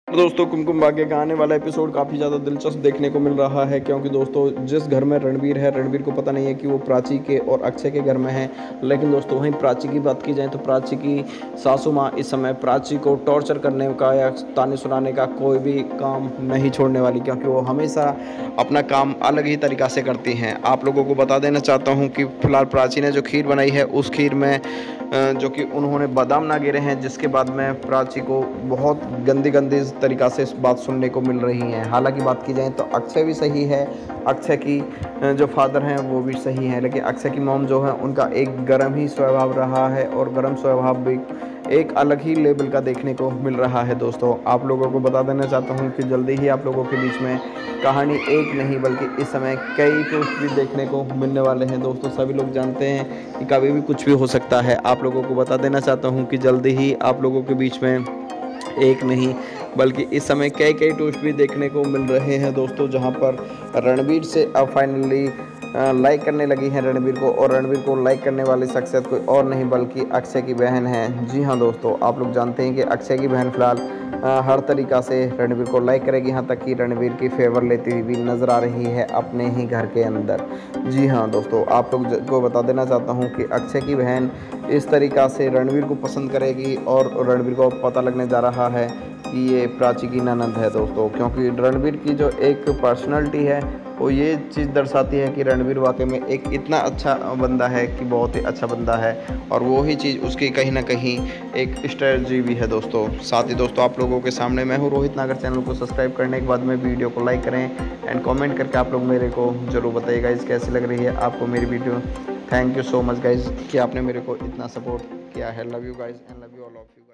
दोस्तों कुमकुम भाग्य का आने वाला एपिसोड काफ़ी ज़्यादा दिलचस्प देखने को मिल रहा है, क्योंकि दोस्तों जिस घर में रणवीर है, रणवीर को पता नहीं है कि वो प्राची के और अक्षय के घर में है। लेकिन दोस्तों वहीं प्राची की बात की जाए तो प्राची की सासू माँ इस समय प्राची को टॉर्चर करने का या ताने सुनाने का कोई भी काम नहीं छोड़ने वाली, क्योंकि वो हमेशा अपना काम अलग ही तरीक़ा से करती हैं। आप लोगों को बता देना चाहता हूँ कि फ़िलहाल प्राची ने जो खीर बनाई है उस खीर में जो कि उन्होंने बादाम ना गिरे हैं, जिसके बाद में प्राची को बहुत गंदी गंदी तरीक़ा से इस बात सुनने को मिल रही हैं। हालांकि बात की जाए तो अक्षय भी सही है, अक्षय की जो फादर हैं वो भी सही हैं, लेकिन अक्षय की मॉम जो है उनका एक गर्म ही स्वभाव रहा है और गर्म स्वभाव भी एक अलग ही लेवल का देखने को मिल रहा है। दोस्तों आप लोगों को बता देना चाहता हूँ कि जल्दी ही आप लोगों के बीच में कहानी एक नहीं बल्कि इस समय कई ट्विस्ट भी देखने को मिलने वाले हैं। दोस्तों सभी लोग जानते हैं कि कभी भी कुछ भी हो सकता है। आप लोगों को बता देना चाहता हूँ कि जल्दी ही आप लोगों के बीच में एक नहीं बल्कि इस समय कई कई ट्विस्ट भी देखने को मिल रहे हैं। दोस्तों जहां पर रणवीर से अब फाइनली लाइक करने लगी हैं रणवीर को, और रणवीर को लाइक करने वाली शख्सियत कोई और नहीं बल्कि अक्षय की बहन है। जी हाँ दोस्तों, आप लोग जानते हैं कि अक्षय की बहन फिलहाल हर तरीक़ा से रणवीर को लाइक करेगी, यहाँ तक कि रणवीर की फेवर लेती हुई भी नज़र आ रही है अपने ही घर के अंदर। जी हाँ दोस्तों, आप लोग को बता देना चाहता हूँ कि अक्षय की बहन इस तरीक़ा से रणवीर को पसंद करेगी और रणवीर को पता लगने जा रहा है कि ये प्राची की ननद है। दोस्तों क्योंकि रणवीर की जो एक पर्सनैलिटी है वो ये चीज़ दर्शाती है कि रणवीर वाकई में एक इतना अच्छा बंदा है कि बहुत ही अच्छा बंदा है, और वो ही चीज़ उसकी कहीं ना कहीं एक स्ट्रेटजी भी है। दोस्तों साथ ही दोस्तों आप लोगों के सामने मैं हूँ रोहित नागर। चैनल को सब्सक्राइब करने के बाद में वीडियो को लाइक करें एंड कमेंट करके आप लोग मेरे को ज़रूर बताइएगा इस कैसी लग रही है आपको मेरी video. Thank you so much guys कि आपने मेरे को इतना सपोर्ट किया है। Love you guys and love you all of you.